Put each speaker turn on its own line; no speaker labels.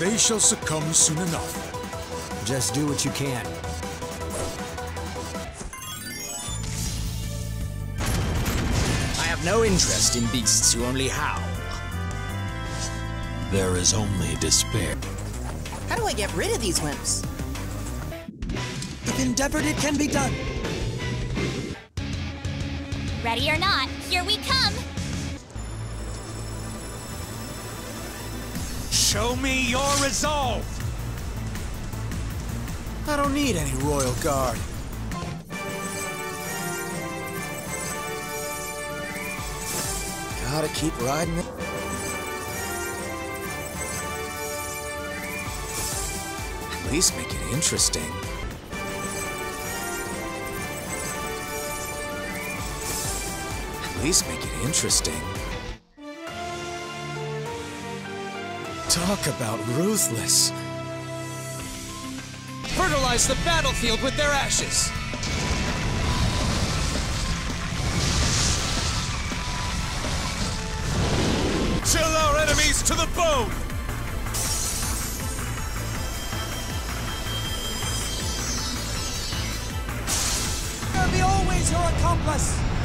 They shall succumb soon enough.
Just do what you can. I have no interest in beasts who only howl.
There is only despair.
How do I get rid of these wimps?
If endeavored, it can be done.
Ready or not, here we come!
Show me your resolve!
I don't need any royal guard. Gotta keep riding it. At least make it interesting. At least make it interesting. Talk about ruthless. Fertilize the battlefield with their ashes.
Chill our enemies to the bone!
I'll be always your accomplice.